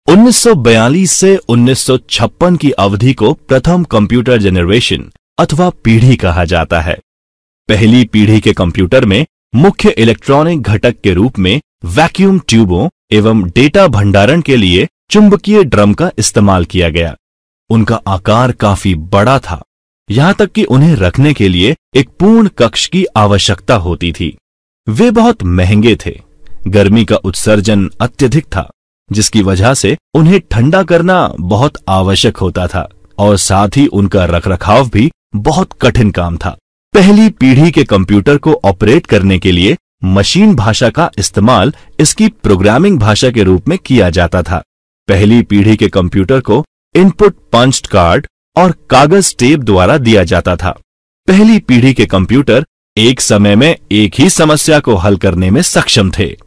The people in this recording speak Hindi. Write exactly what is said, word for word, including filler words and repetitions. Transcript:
उन्नीस सौ बयालीस से उन्नीस सौ छप्पन की अवधि को प्रथम कंप्यूटर जनरेशन अथवा पीढ़ी कहा जाता है। पहली पीढ़ी के कंप्यूटर में मुख्य इलेक्ट्रॉनिक घटक के रूप में वैक्यूम ट्यूबों एवं डेटा भंडारण के लिए चुंबकीय ड्रम का इस्तेमाल किया गया। उनका आकार काफी बड़ा था, यहां तक कि उन्हें रखने के लिए एक पूर्ण कक्ष की आवश्यकता होती थी। वे बहुत महंगे थे, गर्मी का उत्सर्जन अत्यधिक था, जिसकी वजह से उन्हें ठंडा करना बहुत आवश्यक होता था और साथ ही उनका रखरखाव भी बहुत कठिन काम था। पहली पीढ़ी के कंप्यूटर को ऑपरेट करने के लिए मशीन भाषा का इस्तेमाल इसकी प्रोग्रामिंग भाषा के रूप में किया जाता था। पहली पीढ़ी के कंप्यूटर को इनपुट पंच्ड कार्ड और कागज टेप द्वारा दिया जाता था। पहली पीढ़ी के कंप्यूटर एक समय में एक ही समस्या को हल करने में सक्षम थे।